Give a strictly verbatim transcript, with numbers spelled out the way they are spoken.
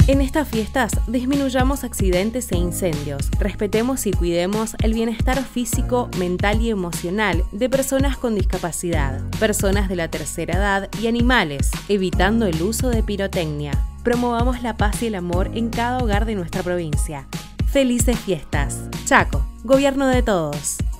En estas fiestas disminuyamos accidentes e incendios, respetemos y cuidemos el bienestar físico, mental y emocional de personas con discapacidad, personas de la tercera edad y animales, evitando el uso de pirotecnia. Promovamos la paz y el amor en cada hogar de nuestra provincia. ¡Felices fiestas! Chaco, Gobierno de todos.